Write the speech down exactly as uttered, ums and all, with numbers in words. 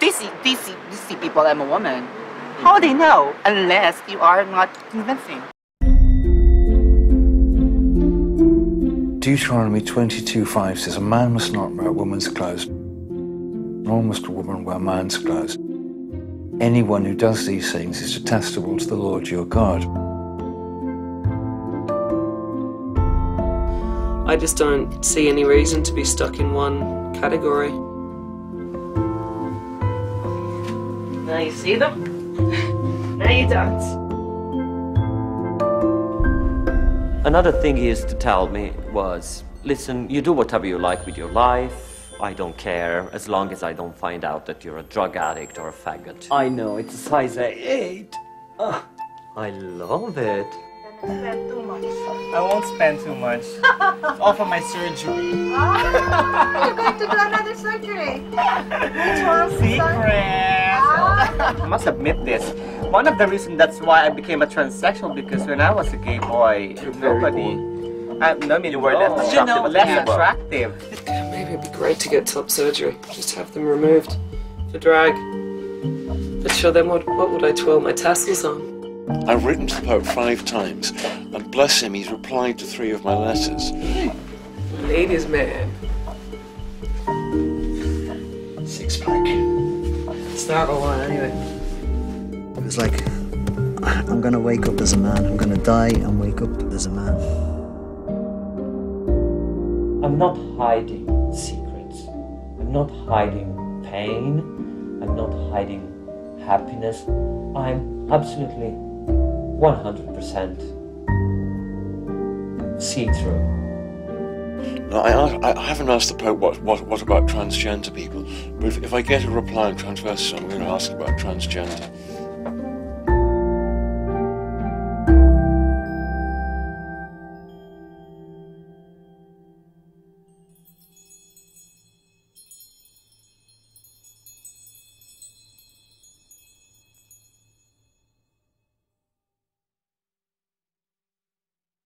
They see, they see, they see people, I'm a woman. How would they know? Unless you are not convincing. Deuteronomy twenty-two five says, a man must not wear a woman's clothes, nor must a woman wear man's clothes. Anyone who does these things is detestable to the Lord your God. I just don't see any reason to be stuck in one category. Now you see them? Now you don't. Another thing he used to tell me was, listen, you do whatever you like with your life. I don't care, as long as I don't find out that you're a drug addict or a faggot. I know, it's a size eight. Oh, I love it. Spend too much. I won't spend too much. It's all for my surgery. Oh, you're going to do another surgery. Which one? Secret! Ah. I must admit this. One of the reasons that's why I became a transsexual, because when I was a gay boy, nobody... I, no, I mean, you were less attractive. You know, less yeah. attractive. Maybe it'd be great to get top surgery. Just have them removed for drag. But sure, then what, what would I twirl my tassels on? I've written to the Pope five times, and bless him, he's replied to three of my letters. Ladies' man. Six pack. Start a line anyway. It was like, I'm gonna wake up as a man, I'm gonna die and wake up as a man. I'm not hiding secrets. I'm not hiding pain. I'm not hiding happiness. I'm absolutely one hundred percent see-through. No, I, I haven't asked the Pope what, what, what about transgender people, but if, if I get a reply on transvestism, I'm going to ask about transgender.